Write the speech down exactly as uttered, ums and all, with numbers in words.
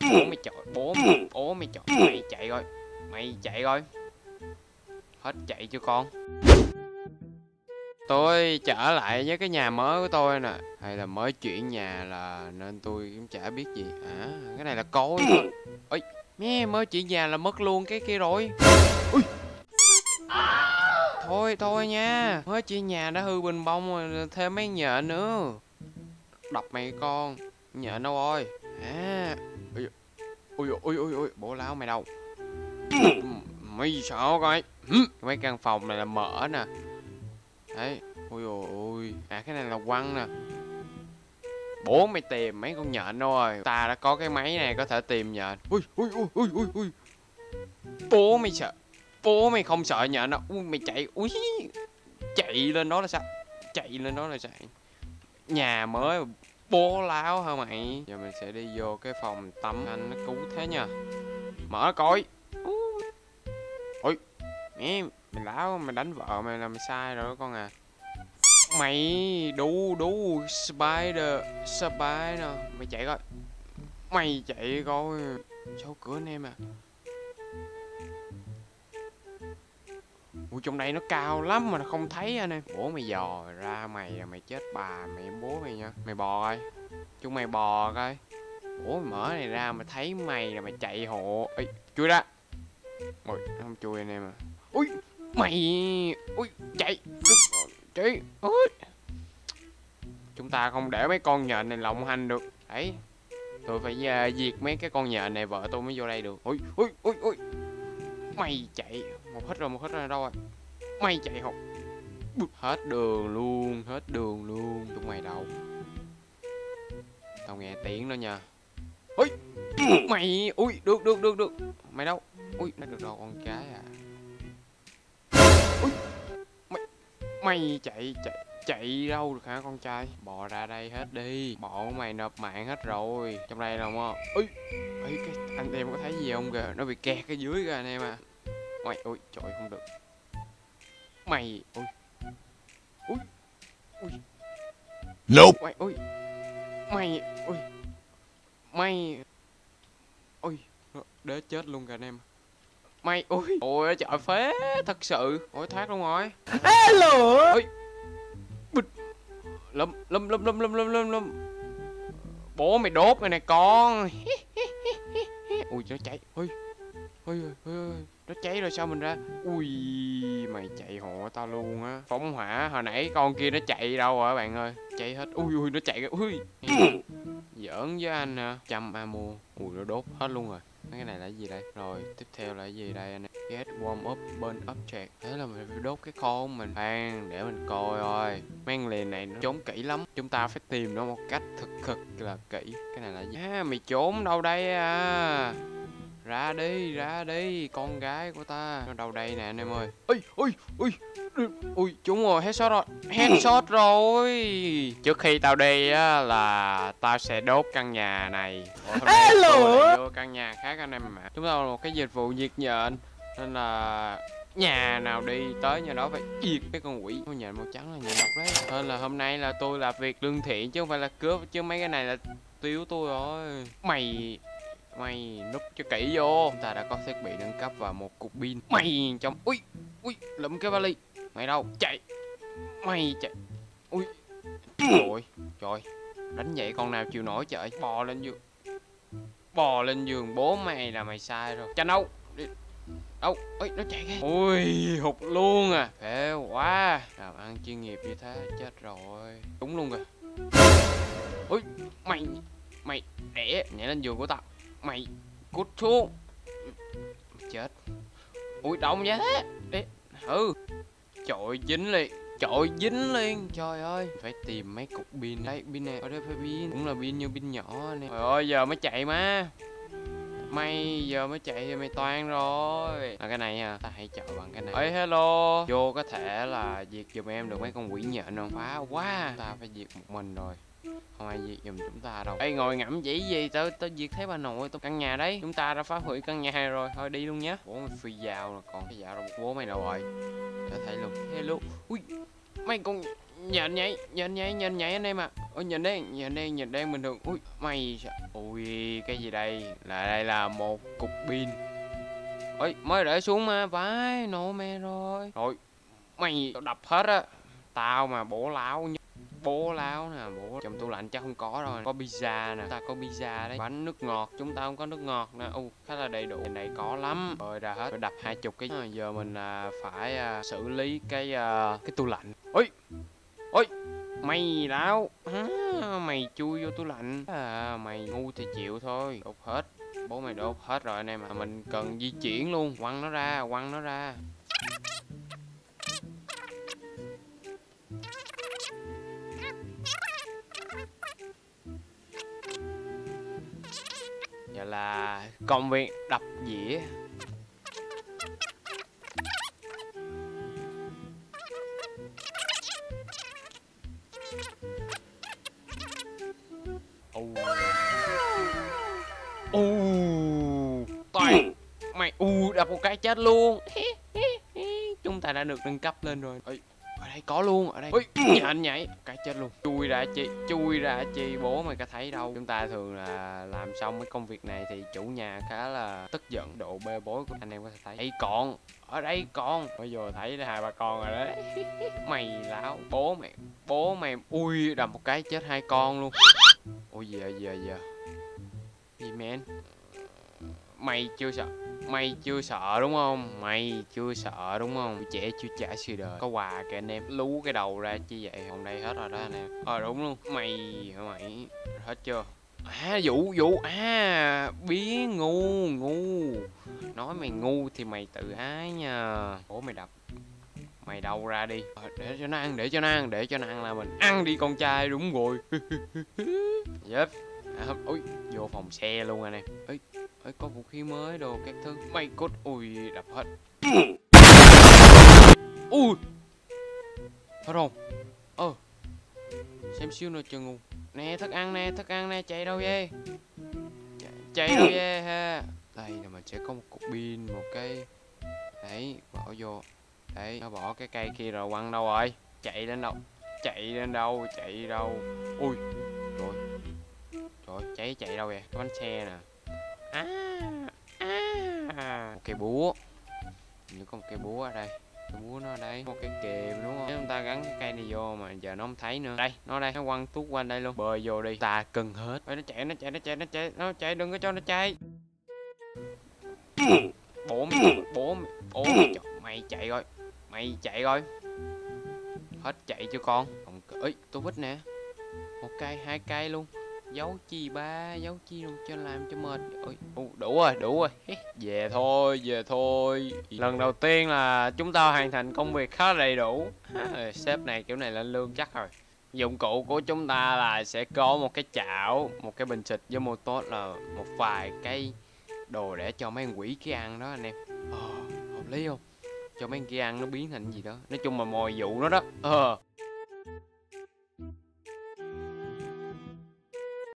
Bố mày trời, bố mày, bố mày trời. Mày chạy rồi, mày chạy rồi. Hết chạy chưa con? Tôi trở lại với cái nhà mới của tôi nè. Hay là mới chuyển nhà là nên tôi cũng chả biết gì. À, cái này là cối thôi. Ôi, mẹ mới chuyển nhà là mất luôn cái kia rồi. Ui. Thôi thôi nha, mới chuyển nhà đã hư bình bông rồi, thêm mấy nhện nữa. Đập mày con. Nhện đâu rồi? À. Ui ui ui ui, ui. Bố láo mày đâu? Mày sợ coi. Mấy căn phòng này là mở nè. Đấy. Ui ui. À cái này là quăng nè. Bố mày tìm mấy con nhện đâu rồi? Ta đã có cái máy này có thể tìm nhện. Ui ui ui ui ui ui. Bố mày sợ. Bố mày không sợ nhện đâu. Ui mày chạy. Ui. Chạy lên đó là sao? Chạy lên đó là sao? Nhà mới bố láo hả mày? Giờ mình sẽ đi vô cái phòng tắm anh nó cứu thế nha. Mở coi. Ui. Mẹ mày láo, mày đánh vợ mày làm sai rồi đó con à. Mày đu đu spider spider mày chạy coi, mày chạy coi. Sao cửa anh em à? Ui trong đây nó cao lắm mà nó không thấy anh em. Bố mày dò ra mày mày chết bà mày bố mày nha. Mày bò coi, chúng mày bò coi. Bố mày mở này ra mà thấy mày là mày chạy hộ. Ê chui ra. Ui nó không chui anh em à. Ui mày ui chạy chị ui. Chúng ta không để mấy con nhện này lộng hành được. Đấy. Tôi phải uh, diệt mấy cái con nhện này vợ tôi mới vô đây được. Ui ui ui ui. Mày chạy. Một hết rồi, một hết rồi đâu rồi. Mày chạy học. Hết đường luôn, hết đường luôn. Chúng mày đâu? Tao nghe tiếng đó nha. Ui. Mày ui được được được được. Mày đâu? Ui nó được đâu con cái à. Ui. Mày mày chạy chạy chạy đâu được hả con trai? Bò ra đây hết đi. Bộ của mày nộp mạng hết rồi. Trong đây đâu không? Ui. Ê, cái anh em có thấy gì không kìa? Nó bị kẹt ở dưới kìa anh em à. Mày ui trời không được. Mày ui. Ui. Ui. Nope. Mày ui. Mày ui. Mày ui. Đế chết luôn kìa anh em. Mày ui. Ôi trời phế thật sự. Ôi thoát luôn rồi. Hello. Ui. Bịch. Lâm lâm lâm lâm lâm lâm lâm lâm. Bố mày đốt mày này con. Ui nó cháy. Ui. Ui ui ui. Nó cháy rồi sao mình ra? Ui mày chạy hộ tao luôn á. Phóng hỏa hồi nãy con kia nó chạy đâu rồi bạn ơi. Chạy hết. Ui ui nó chạy. Ui. Giỡn với anh hả? Trăm ammo. Ui nó đốt hết luôn rồi. Mấy cái này là cái gì đây? Rồi tiếp theo là cái gì đây anh em? Get warm up burn object. Thế là mình phải đốt cái kho của mình. Khoan để mình coi thôi. Mang liền này nó trốn kỹ lắm. Chúng ta phải tìm nó một cách thực thực là kỹ. Cái này là gì? À, mày trốn đâu đây à? Ra đi, ra đi, con gái của ta. Nó đâu đây nè anh em ơi. Ui, ui, ui. Ui, trúng rồi, headshot rồi. Headshot rồi. Trước khi tao đi á là tao sẽ đốt căn nhà này. Hello. Vô căn nhà khác anh em mà. Chúng ta là một cái dịch vụ diệt nhện. Nên là nhà nào đi tới nhà đó phải diệt cái con quỷ. Con nhện màu trắng là nhện độc đấy. Nên là hôm nay là tôi làm việc lương thiện chứ không phải là cướp. Chứ mấy cái này là tiêu tôi rồi. Mày... Mày núp cho kỹ vô. Chúng ta đã có thiết bị nâng cấp và một cục pin. Mày trong ui ui lụm cái vali. Mày đâu chạy. Mày chạy. Ui trời trời. Đánh vậy con nào chịu nổi trời. Bò lên giường. Bò lên giường bố mày là mày sai rồi. Tranh đâu đi. Đâu ui nó chạy kìa. Ui hụt luôn à. Phê quá. Làm ăn chuyên nghiệp như thế chết rồi. Đúng luôn rồi. Ui mày mày đẻ nhảy lên giường của tao. Mày cút xuống. Chết. Ui động vậy thế. Đi. Ừ. Trời dính liền. Trời dính liền. Trời ơi. Phải tìm mấy cục pin. Đây pin này. Ở đây phải pin. Cũng là pin như pin nhỏ nè. Trời ơi giờ mới chạy má. Mày giờ mới chạy thì mày toan rồi. À cái này à. Ta hãy chọn bằng cái này. Ê hello. Vô có thể là diệt giùm em được mấy con quỷ nhện không? Phá quá. Ta phải diệt một mình rồi. Không ai diệt giùm chúng ta đâu. Ê ngồi ngẫm chỉ gì tao tao diệt thấy bà nội tao. Căn nhà đấy chúng ta đã phá hủy căn nhà này rồi. Thôi đi luôn nhé. Bố mày phi dao rồi còn cái dao đâu bố mày đâu rồi. Để thấy luôn. Hello. Ui mấy con Nhìn nhảy, nhìn nhảy, nhìn nhảy anh em à. Ôi nhìn đây, nhìn đây, nhìn đây bình thường. Ui, mày sao? Ui, cái gì đây? Là đây là một cục pin. Ôi, mới để xuống mà, vãi, nổ mẹ rồi. Rồi, mày tao đập hết á. Tao mà bổ lão bố láo nè, bố trong tủ lạnh chắc không có rồi. Có pizza nè, ta có pizza đấy. Bánh nước ngọt, chúng ta không có nước ngọt nè. Ô, khá là đầy đủ. Cái này có lắm. Rồi ra hết. Rồi đập hai chục cái. À, giờ mình à, phải à, xử lý cái à, cái tủ lạnh. Ôi, ôi, mày láo. À, mày chui vô tủ lạnh. À, mày ngu thì chịu thôi. Đốt hết. Bố mày đốt hết rồi anh em à. Mình cần di chuyển luôn. Quăng nó ra, quăng nó ra. Giờ là công việc đập dĩa. Ồ ồ toàn mày u đập một cái chết luôn. Chúng ta đã được nâng cấp lên rồi. Ê, ở đây có luôn, ở đây. Ôi, anh nhảy cái chết luôn. Chui ra chi, chui ra chi, bố mày có thấy đâu. Chúng ta thường là làm xong mấy công việc này thì chủ nhà khá là tức giận. Độ bê bối của anh em có thể thấy. Đây còn, ở đây còn. Bây giờ thấy hai bà con rồi đấy. Mày láo, bố mày, bố mày, ui đập một cái chết hai con luôn. Ui gì vậy, gì vậy, gì vậy? Gì man? Mày chưa sợ, mày chưa sợ đúng không? Mày chưa sợ đúng không? Trẻ chưa trải sự đời. Có quà kìa anh em. Lú cái đầu ra chi vậy? Còn đây hết rồi đó anh em. Ờ đúng luôn. Mày mày hết chưa? À Vũ Vũ à biến ngu ngu. Nói mày ngu thì mày tự ái nha. Bố mày đập. Mày đâu ra đi. À, để cho nó ăn, để cho nó ăn, để cho nó ăn là mình ăn đi con trai đúng rồi. Yep. À, ui vô phòng xe luôn anh em. Ê, ê, có vũ khí mới đồ các thứ. Mày cút, ui đập hết. Ui thôi rồi. Ơ xem xíu nữa chưa ngu. Nè thức ăn nè, thức ăn nè, chạy đâu vậy? Chạy, chạy đâu vậy ha? Đây là mình sẽ có một cục pin, một cái đấy bỏ vô. Đấy nó bỏ cái cây kia rồi quăng đâu rồi? Chạy lên đâu? Chạy lên đâu? Chạy đâu? Ui rồi. Trời cháy chạy đâu vậy? Cái bánh xe nè. À, à. Một cây búa. Như có một cây búa ở đây. Cây búa nó ở đây. Một cái kềm đúng không? Nếu chúng ta gắn cái cây này vô mà giờ nó không thấy nữa. Đây, nó đây, nó quăng tuốt quanh đây luôn. Bơi vô đi. Ta cần hết. Ê, nó chạy, nó chạy, nó chạy, nó chạy, nó chạy, đừng có cho nó chạy. Bố mày, bố mày, bố mày, mày chạy rồi. Mày chạy rồi. Hết chạy chưa con? Còn ơi, tôi vít nè. Một cây, hai cây luôn. Giấu chi ba, giấu chi đâu cho làm cho mệt. Ôi, đủ rồi, đủ rồi. Về thôi, về thôi. Lần đầu tiên là chúng ta hoàn thành công việc khá đầy đủ. Sếp này kiểu này lên lương chắc rồi. Dụng cụ của chúng ta là sẽ có một cái chảo, một cái bình xịt với một tốt là một vài cái đồ để cho mấy con quỷ kia ăn đó anh em. Ờ, hợp lý không? Cho mấy con kia ăn nó biến thành gì đó. Nói chung là mồi dụ nó đó. Ờ.